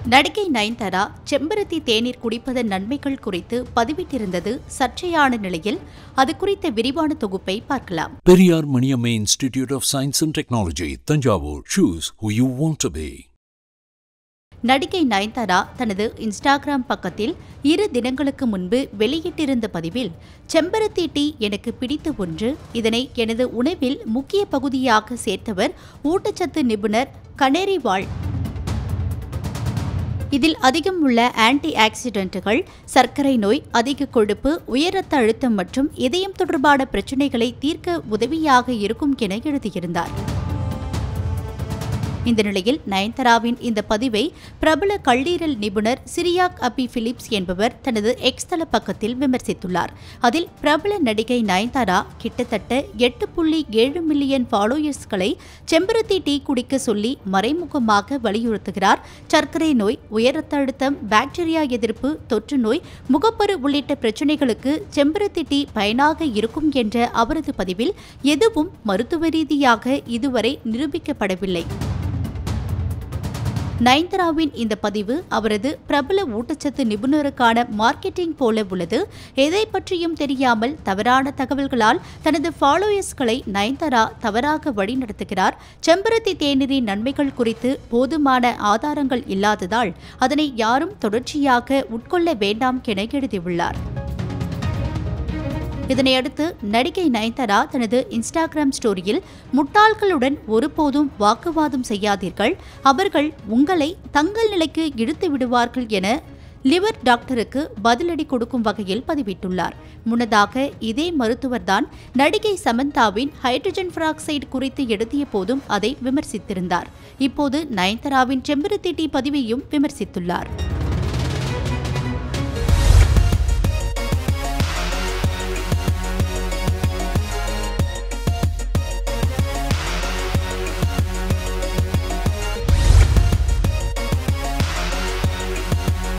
நடிகை நயன்தாரா செம்பருத்தி தேநீர் குடிப்பதன் நன்மைகள் குறித்து பதிவிட்டிருந்தது சர்ச்சையான நிலையில் அது குறித்த விரிவான தொகுப்பை பார்க்கலாம். Periyar Maniammai institute of science and technology, Thanjavur. Choose who you want to be. நடிகை நயன்தாரா தனது இன்ஸ்டாகிராம் பக்கத்தில் 2 தினங்களுக்கு முன்பு வெளியிட்டிருந்த பதிவில், செம்பருத்தி டீ எனக்கு பிடித்த ஒன்று. இதனை எனது உணவில் முக்கிய பகுதியாக சேர்த்தவர் ஊட்டச்சத்து நிபுணர் கனேரிவால். இதில் அதிகம் உள்ள ஆன்டி ஆக்சிடென்ட்டுகள் சர்க்கரை நோய், அதிக கொழுப்பு, உயர் இரத்த அழுத்தம் மற்றும் இதயம் தொடர்பான பிரச்சினைகளை தீர்க்க உதவியாக இருக்கும் என எழுதியிருந்தார். இந்த நிலையில் நயன்தாராவின் இந்த பதிவை பிரபல கல்லீரல் நிபுணர் சிரியாக் அபி பிலிப்ஸ் என்பவர் தனது எக்ஸ் தள பக்கத்தில் விமர்சித்துள்ளார். அதில் பிரபல நடிகை நயன்தாரா கிட்டத்தட்ட 8.7 மில்லியன் ஃபாலோயர்ஸ்களை செம்பருத்தி டீ குடிக்க சொல்லி மறைமுகமாக வலியுறுத்துகிறார். சர்க்கரை நோய், உயர் இரத்த அழுத்தம், பாக்டீரியா எதிர்ப்பு, தொற்று நோய், முகப்பரு உள்ளிட்ட பிரச்சினைகளுக்கு செம்பருத்தி டீ பயனாக இருக்கும் என்ற அவரது பதிவில் எதுவும் மருத்துவ ரீதியாக இதுவரை நிரூபிக்கப்படவில்லை. நயன்தாராவின் இந்த பதிவு அவரது பிரபல ஊட்டச்சத்து நிபுணருக்கான மார்க்கெட்டிங் போல உள்ளது. எதை பற்றியும் தெரியாமல் தவறான தகவல்களால் தனது ஃபாலோயர்ஸ்களை நயன்தாரா தவறாக வழிநடத்துகிறார். செம்பருத்தி தேநீரின் நன்மைகள் குறித்து போதுமான ஆதாரங்கள் இல்லாததால் அதனை யாரும் தொடர்ச்சியாக உட்கொள்ள வேண்டாம் என எழுதியுள்ளார். இதனையடுத்து நடிகை நயன்தாரா தனது இன்ஸ்டாகிராம் ஸ்டோரியில், முட்டாள்களுடன் ஒருபோதும் வாக்குவாதம் செய்யாதீர்கள், அவர்கள் உங்களை தங்கள் நிலைக்கு இழுத்து விடுவார்கள் என லிவர் டாக்டருக்கு பதிலடி கொடுக்கும் வகையில் பதிவிட்டுள்ளார். முன்னதாக இதே மருத்துவர்தான் நடிகை சமந்தாவின் ஹைட்ரஜன் பெராக்சைடு குறித்து எழுதிய போதும் அதை விமர்சித்திருந்தார். இப்போது நயன்தாராவின் செம்பருத்தி டீ பதிவையும் விமர்சித்துள்ளார்.